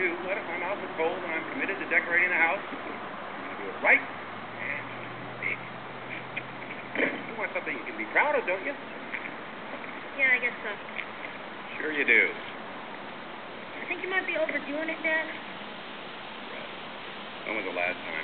do, let it. My mouth is full, and I'm committed to decorating the house. I'm going to do it right and big. You want something you can be proud of, don't you? Yeah, I guess so. Sure you do. I think you might be overdoing it, Dad. When was the last time